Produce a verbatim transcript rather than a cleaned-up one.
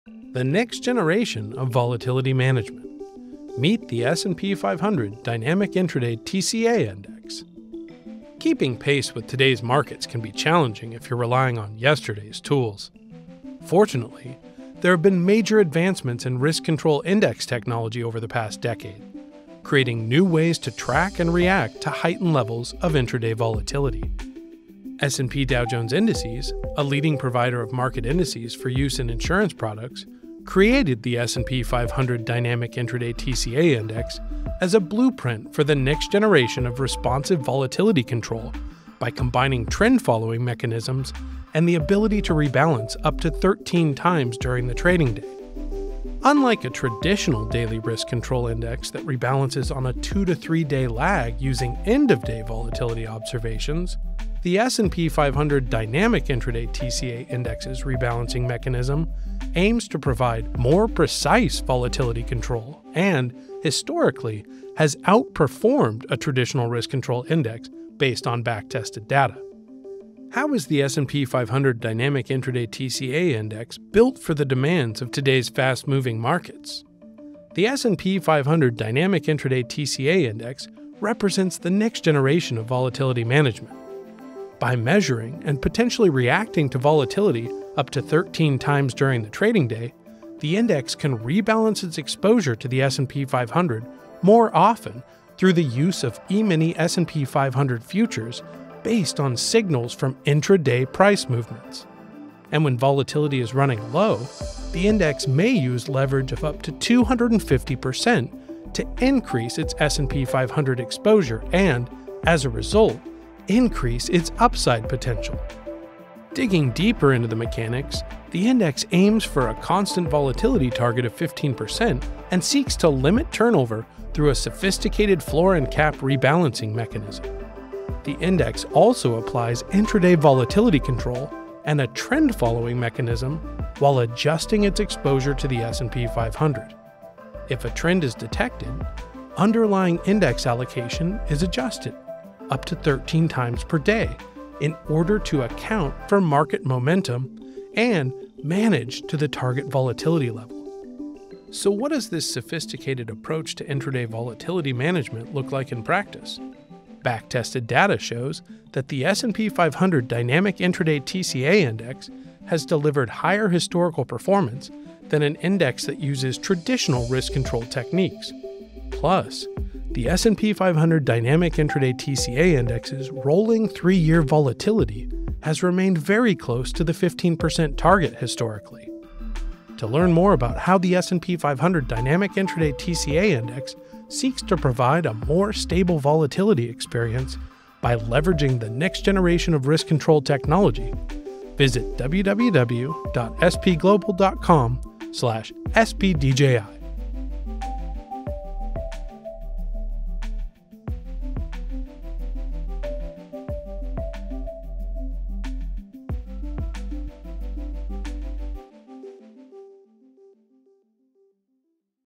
The next generation of volatility management. Meet the S and P five hundred Dynamic Intraday T C A Index. Keeping pace with today's markets can be challenging if you're relying on yesterday's tools. Fortunately, there have been major advancements in risk control index technology over the past decade, creating new ways to track and react to heightened levels of intraday volatility. S and P Dow Jones Indices, a leading provider of market indices for use in insurance products, created the S and P five hundred Dynamic Intraday T C A Index as a blueprint for the next generation of responsive volatility control by combining trend-following mechanisms and the ability to rebalance up to thirteen times during the trading day. Unlike a traditional daily risk control index that rebalances on a two to three day lag using end-of-day volatility observations, the S and P five hundred Dynamic Intraday T C A Index's rebalancing mechanism aims to provide more precise volatility control and, historically, has outperformed a traditional risk control index based on back-tested data. How is the S and P five hundred Dynamic Intraday T C A Index built for the demands of today's fast-moving markets? The S and P five hundred Dynamic Intraday T C A Index represents the next generation of volatility management. By measuring and potentially reacting to volatility up to thirteen times during the trading day, the index can rebalance its exposure to the S and P five hundred more often through the use of E-mini S and P five hundred futures based on signals from intraday price movements. And when volatility is running low, the index may use leverage of up to two hundred fifty percent to increase its S and P five hundred exposure and, as a result, increase its upside potential. Digging deeper into the mechanics, the index aims for a constant volatility target of fifteen percent and seeks to limit turnover through a sophisticated floor and cap rebalancing mechanism. The index also applies intraday volatility control and a trend-following mechanism while adjusting its exposure to the S and P five hundred. If a trend is detected, underlying index allocation is adjusted up to thirteen times per day in order to account for market momentum and manage to the target volatility level. So what does this sophisticated approach to intraday volatility management look like in practice? Back-tested data shows that the S and P five hundred Dynamic Intraday T C A Index has delivered higher historical performance than an index that uses traditional risk control techniques. Plus, the S and P five hundred Dynamic Intraday T C A Index's rolling three-year volatility has remained very close to the fifteen percent target historically. To learn more about how the S and P five hundred Dynamic Intraday T C A Index seeks to provide a more stable volatility experience by leveraging the next generation of risk control technology, visit w w w dot s p global dot com slash s p d j i.